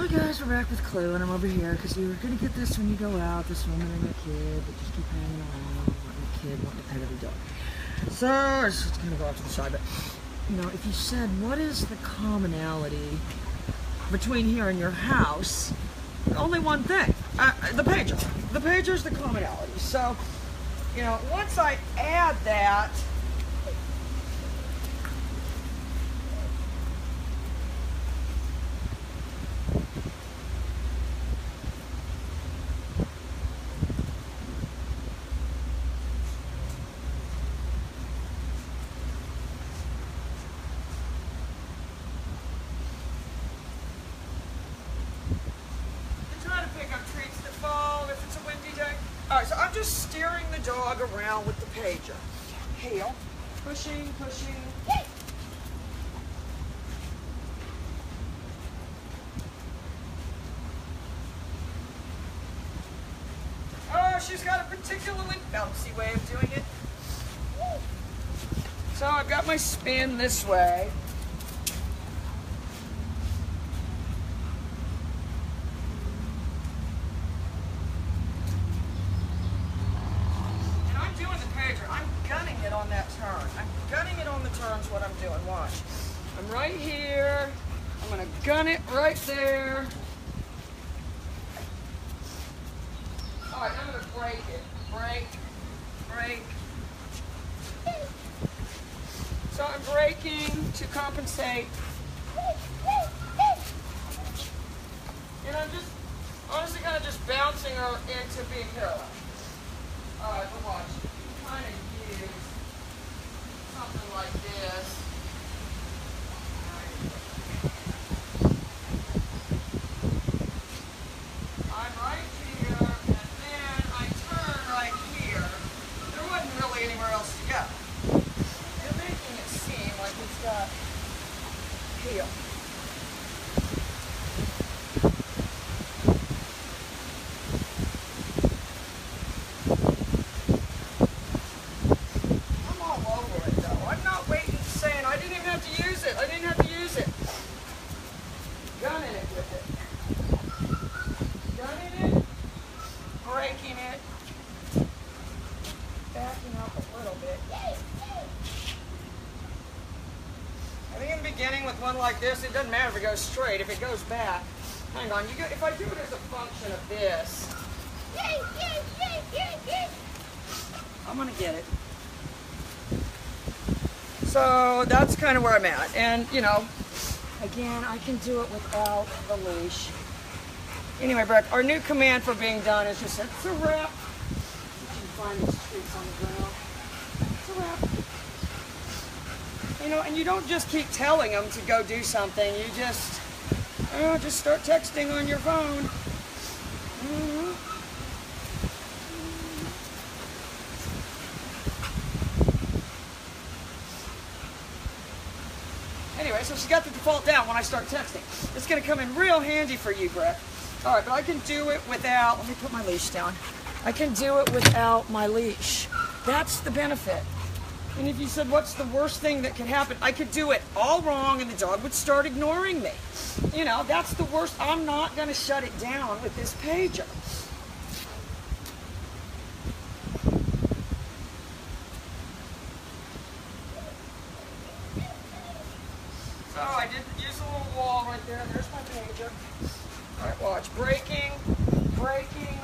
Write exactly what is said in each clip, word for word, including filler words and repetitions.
Hi guys, we're back with Clue, and I'm over here because we were going to get this when you go out, this woman and her kid, but just keep hanging around, wanting the kid, wanting to pet every dog. So, it's just going to go off to the side, but, you know, if you said, what is the commonality between here and your house, only one thing, uh, the pager. The pager's the commonality. So, you know, once I add that, alright, so I'm just steering the dog around with the pager. Heel, pushing, pushing. Oh, she's got a particularly bouncy way of doing it. So I've got my spin this way. On that turn. I'm gunning it on the turns, what I'm doing. Watch. I'm right here. I'm going to gun it right there. Alright, I'm going to break it. Break. Break. So I'm braking to compensate. And I'm just honestly kind of just bouncing her into being parallel. Alright, but watch. Kind of use something like this. I'm right here, and then I turn right here. There wasn't really anywhere else to go. You're making it seem like it's got heel. I didn't have to use it. Gunning it with it. Gunning it, breaking it, backing up a little bit. I think in the beginning with one like this, it doesn't matter if it goes straight. If it goes back, hang on. You go, if I do it as a function of this, I'm going to get it. So that's kind of where I'm at. And, you know, again, I can do it without the leash. Anyway, Breck, our new command for being done is just, it's a wrap. You can find these streaks on the ground. It's a wrap. You know, and you don't just keep telling them to go do something. You just, oh, just start texting on your phone. Mm-hmm. Anyway, so she got the default down when I start texting. It's going to come in real handy for you, Brett. All right, but I can do it without, let me put my leash down. I can do it without my leash. That's the benefit. And if you said, what's the worst thing that could happen? I could do it all wrong and the dog would start ignoring me. You know, that's the worst. I'm not going to shut it down with this pager. So I did use a little wall right there. There's my pager. All right, watch. Braking, braking.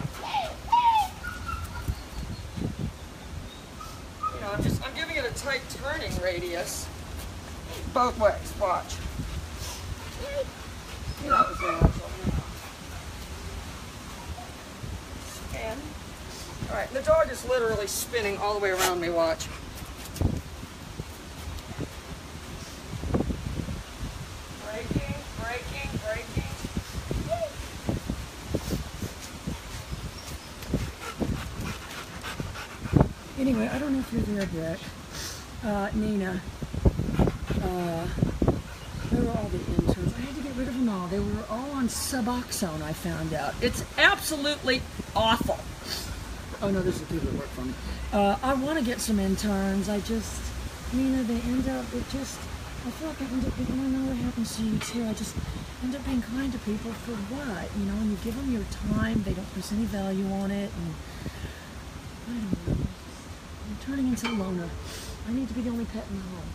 You know, I'm just, I'm giving it a tight turning radius. Both ways. Watch. You know, spin. All right, the dog is literally spinning all the way around me. Watch. Anyway, I don't know if you're there, Brett. Uh, Nina. Uh, where were all the interns? I had to get rid of them all. They were all on Suboxone, I found out. It's absolutely awful. Oh no, there's the people that work for me. Uh, I want to get some interns. I just, Nina, they end up, it just, I feel like I end up being, I don't know what happens to you too. I just end up being kind to people for what? You know, and you give them your time, they don't place any value on it, and I don't know. I'm turning into a loner. I need to be the only pet in the home.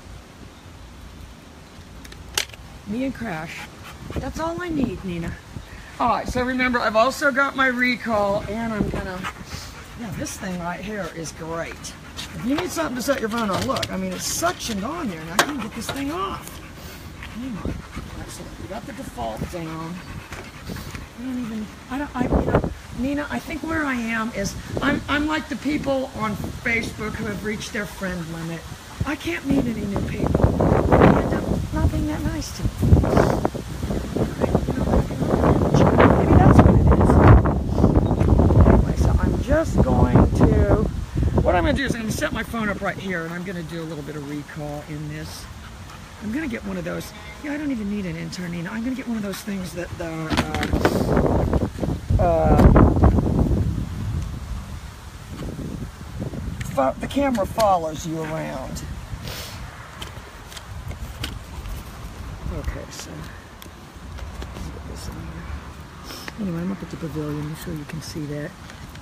Me and Crash. That's all I need, Nina. All right, so remember, I've also got my recall, and I'm gonna, yeah, this thing right here is great. If you need something to set your phone on, look, I mean, it's suctioned on there, and I can get this thing off. Hang on. All right, so we got the default down. I don't even, I don't, I, you know, Nina, I think where I am is, I'm, I'm like the people on Facebook who have reached their friend limit. I can't meet any new people. They end up not being that nice to me. Maybe that's what it is. Anyway, so I'm just going to, what I'm going to do is I'm going to set my phone up right here, and I'm going to do a little bit of recall in this. I'm going to get one of those, yeah, I don't even need an intern, Nina. I'm going to get one of those things that the, uh, uh, the camera follows you around. Okay, so let's get this in here. Anyway, I'm up at the pavilion. I'm sure you can see that.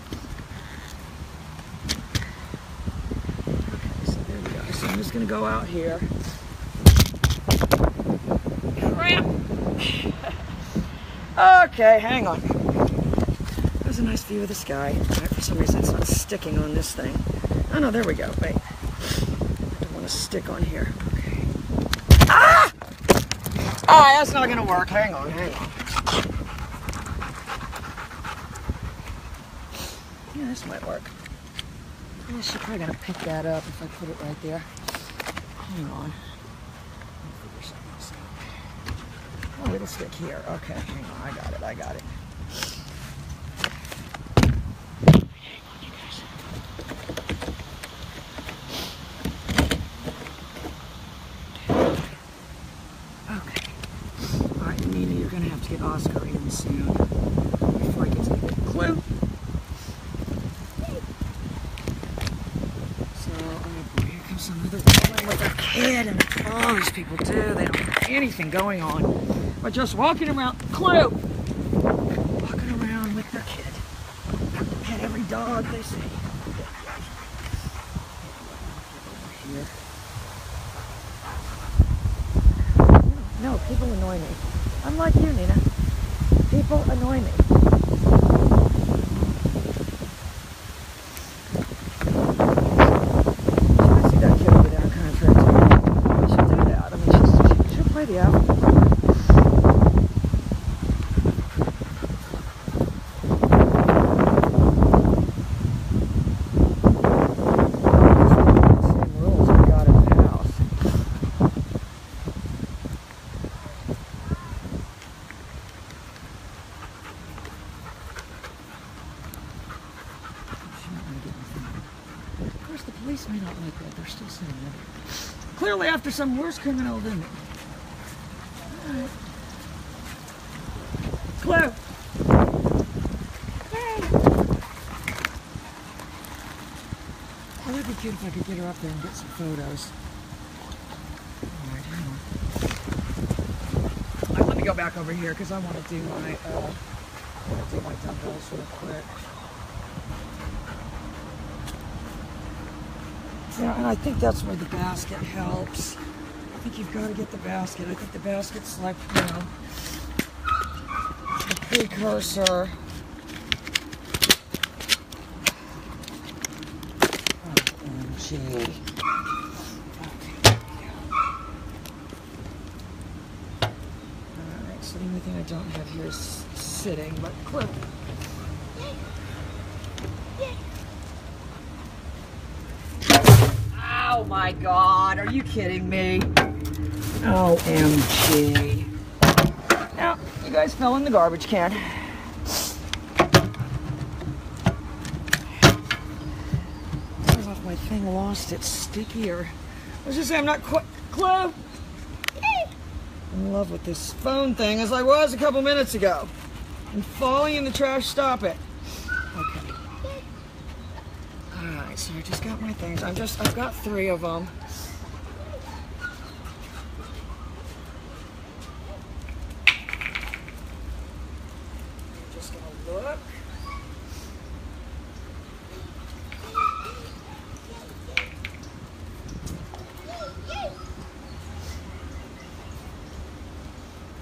Okay, so there we go. So I'm just going to go out here. Crap! Okay, hang on. There's a nice view of the sky. Right, for some reason, it's not sticking on this thing. Oh no, there we go. Wait. I don't want to stick on here. Okay. Ah! Ah, that's not going to work. Hang on, hang on. Yeah, this might work. I should probably going to pick that up if I put it right there. Hang on. Oh, it'll stick here. Okay, hang on. I got it, I got it. Get Oscar in soon before I get to the clue. So, oh boy, here comes some other woman with a kid, and all these people do. They don't have anything going on, but just walking around. Clue! Walking around with their kid. Pet every dog they see. Here. No, people annoy me. I'm like you, Nina. People annoy me. I see that kid over there on contract. She'll do that. I mean, she's, she'll play the album. Same rules we got in the house. Police may not like that. They're still saying that. Clearly after some worse criminal than me. Alright. Clue! Hey! Oh, that'd be cute if I could get her up there and get some photos. Alright, hang on. Right, let me go back over here because I want to do my, uh, I want to do my dumbbells real quick. Yeah, and I think that's where the basket helps. I think you've got to get the basket. I think the basket's like, you know, the precursor. O M G. Okay. Alright, so the only thing I don't have here is sitting, but clip. Oh my God, are you kidding me? O M G. Now, you guys fell in the garbage can. I don't know if my thing lost its sticky or... Let's just say I'm not quite... Clue! I'm in love with this phone thing as I was a couple minutes ago. I'm falling in the trash, stop it. Okay. Alright, so I just got my things. I'm just, I've got three of them.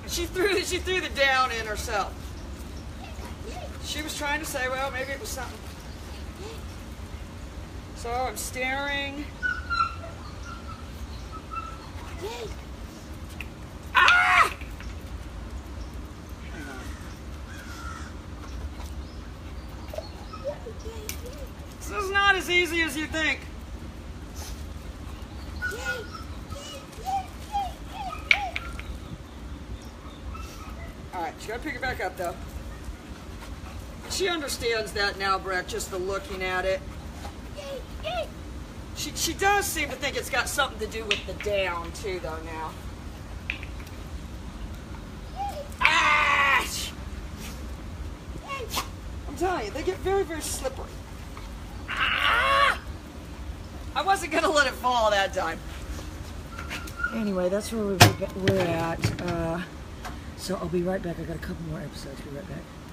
She threw, she threw the down in herself. She was trying to say, well, maybe it was something. So I'm staring. Ah! Hang on. This is not as easy as you think. Alright, she gotta pick it back up though. She understands that now, Brett, just the looking at it. She, she does seem to think it's got something to do with the down too though now. Ah! I'm telling you, they get very, very slippery. Ah! I wasn't gonna let it fall that time. Anyway, that's where we're, we're at. Uh, so I'll be right back. I got a couple more episodes. Be right back.